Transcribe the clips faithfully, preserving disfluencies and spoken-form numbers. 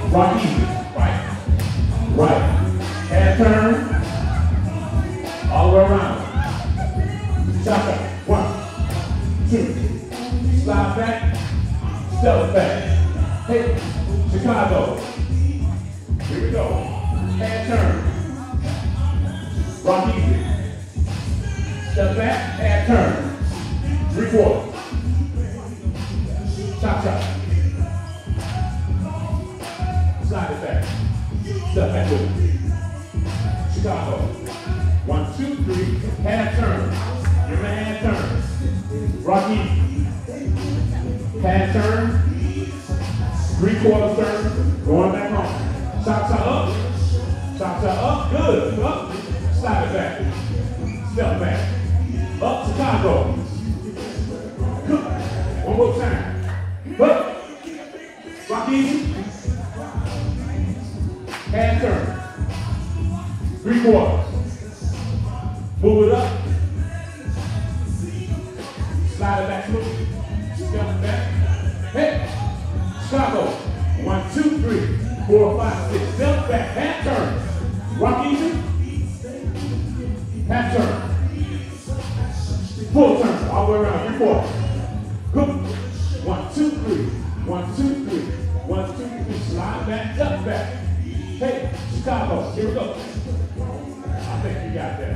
Rock easy. Right. Right. Half turn. All the way around. Chop back. One, two. Slide back. Step back. Hey, Chicago. Here we go. Half turn. Rock easy. Step back. Half turn. Three quarters. Chop chop. Slide it back. Step back with it. Chicago. One, two, three. Half turn. Give me a half turn. Rock easy. Half turn. Three quarter turn. Going back home. Chop chop up. Chop chop up. Good. Up. Slide it back. Step back. Up Chicago. Good. One more time. Up. Rock easy. Half turn. Three quarters. Move it up. Slide it back smooth. Step back. Hey. Chicago. One, two, three, four, five, six. Step back. Half turn. Rock easy. Half turn. Full turn. All the way around. Three quarters. Good. One, two, three. One, two, three. One, two, three. Slide back. Step back. Hey, Chicago. Here we go. I think you got that.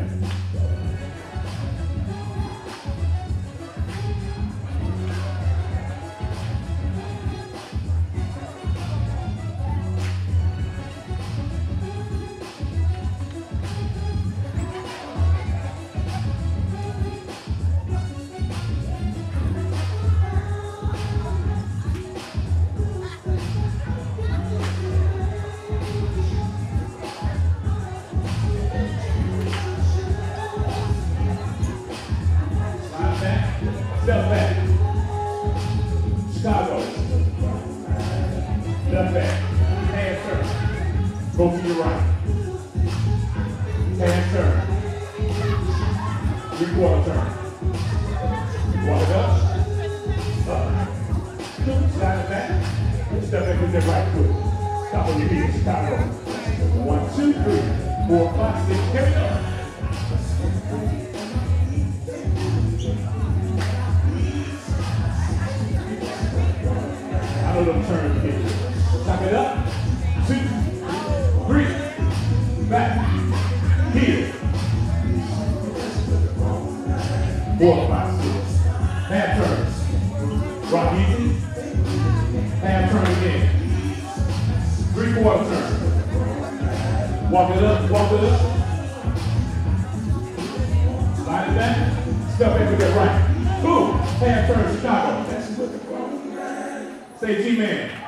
Step back. Chicago. Step back. Hand turn. Go to your right. Hand turn. Three quarter turn. Walk it up. Up. Slide it back. Step back with that right foot. Stop on your feet. Chicago. One, two, three, four, five, six. Here we go. Little turn here. Chop it up. Two, three, back, heel. Four, five, six. Half turn. Rock easy. Half turn again. Three quarter turn. Walk it up, walk it up. Slide it back. Step back with that right. Boom. Half turn, Chicago. Say G-Man.